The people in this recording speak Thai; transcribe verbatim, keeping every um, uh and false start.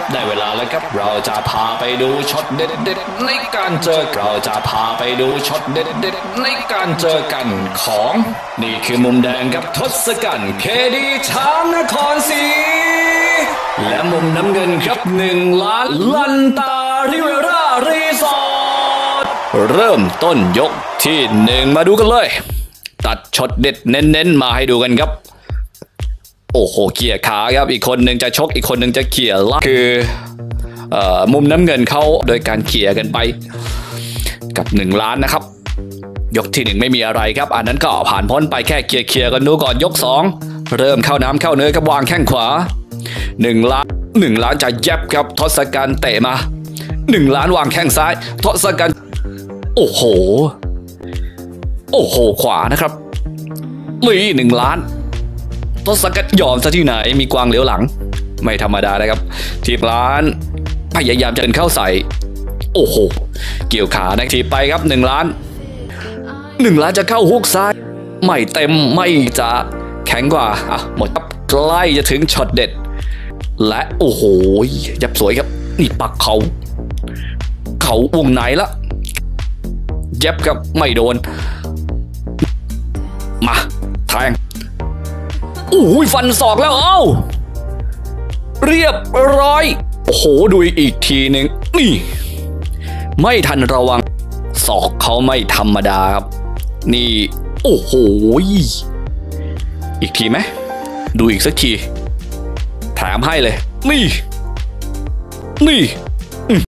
ได้เวลาแล้วครับเราจะพาไปดูช็อตเด็ดๆในการเจอเราจะพาไปดูช็อตเด็ดๆในการเจอกันของนี่คือมุมแดงกับทศกัณฐ์เคดีช้างนครศรีและมุมน้ำเงินครับหนึ่งล้านลันตาริเวร่ารีสอร์ทเริ่มต้นยกที่หนึ่งมาดูกันเลยตัดช็อตเด็ดเน้นๆมาให้ดูกันครับโอ้โหเขี่ยขาครับอีกคนหนึ่งจะชกอีกคนหนึ่งจะเขี่ยล่าคือเอ่อมุมน้ำเงินเขาโดยการเขี่ยกันไปกับหนึ่งล้านนะครับยกที่หนึ่งไม่มีอะไรครับอันนั้นก็ผ่านพ้นไปแค่เขี่ยๆกันดูก่อนยกสองเริ่มเข้าน้ำเข้าเนื้อกับวางแข้งขวาหนึ่งล้านหนึ่งล้านจะแยบครับทศกัณฐ์เตะมาหนึ่งล้านวางแข้งซ้ายทศกัณฐ์โอ้โหโอ้โหขวานะครับมีหนึ่งล้านทศกัณฐ์ยอมซะที่ไหนมีกวางเหลียวหลังไม่ธรรมดานะครับทีบล้านพยายามจะเดินเข้าใส่โอ้โหเกี่ยวขานะทีไปครับหนึ่งล้านหนึ่งล้านจะเข้าฮุกซ้ายไม่เต็มไม่จะแข็งกว่าอ่ะหมดครับใกล้จะถึงช็อตเด็ดและโอ้โหยับสวยครับนี่ปักเขาเขาวงไหนละเย็บครับไม่โดนมาแทงโอ้ยฟันศอกแล้วเอ้าเรียบร้อยโอ้โหดูอีกทีหนึ่งนี่ไม่ทันระวังศอกเขาไม่ธรรมดาครับนี่โอ้โหอีกทีไหมดูอีกสักทีแถมให้เลยนี่นี่